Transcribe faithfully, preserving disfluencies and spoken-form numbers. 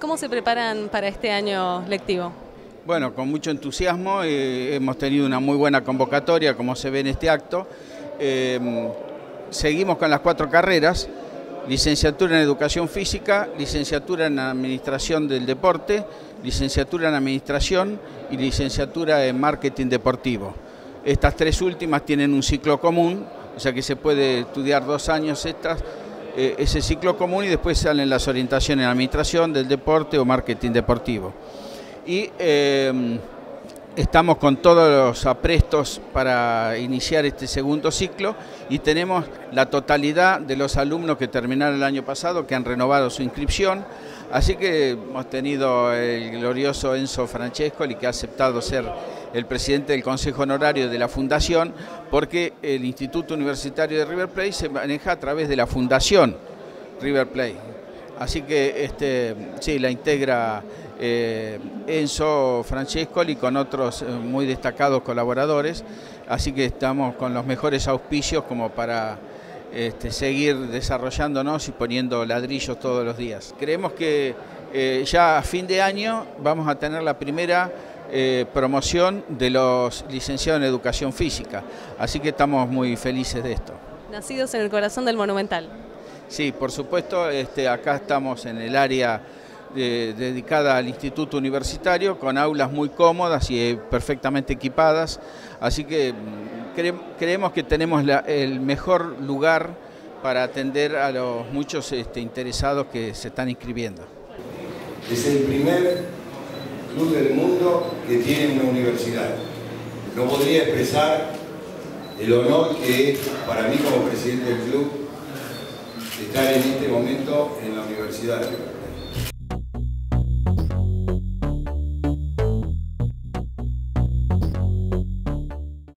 ¿Cómo se preparan para este año lectivo? Bueno, con mucho entusiasmo, eh, hemos tenido una muy buena convocatoria, como se ve en este acto. Eh, seguimos con las cuatro carreras: licenciatura en Educación Física, licenciatura en Administración del Deporte, licenciatura en Administración y licenciatura en Marketing Deportivo. Estas tres últimas tienen un ciclo común, o sea que se puede estudiar dos años estas, eh, ese ciclo común, y después salen las orientaciones en Administración del Deporte o Marketing Deportivo. Y eh, estamos con todos los aprestos para iniciar este segundo ciclo y tenemos la totalidad de los alumnos que terminaron el año pasado que han renovado su inscripción. Así que hemos tenido el glorioso Enzo Francescoli, que ha aceptado ser el presidente del Consejo Honorario de la Fundación, porque el Instituto Universitario de River Plate se maneja a través de la Fundación River Plate. Así que este, sí, la integra eh, Enzo Francescoli con otros eh, muy destacados colaboradores, así que estamos con los mejores auspicios como para este, seguir desarrollándonos y poniendo ladrillos todos los días. Creemos que eh, ya a fin de año vamos a tener la primera eh, promoción de los licenciados en Educación Física, así que estamos muy felices de esto. Nacidos en el corazón del Monumental. Sí, por supuesto, este, acá estamos en el área de, dedicada al Instituto Universitario, con aulas muy cómodas y eh, perfectamente equipadas, así que cre creemos que tenemos la, el mejor lugar para atender a los muchos este, interesados que se están inscribiendo. Es el primer club del mundo que tiene una universidad. No podría expresar el honor que es para mí como presidente del club estar en este momento en la Universidad de River Plate.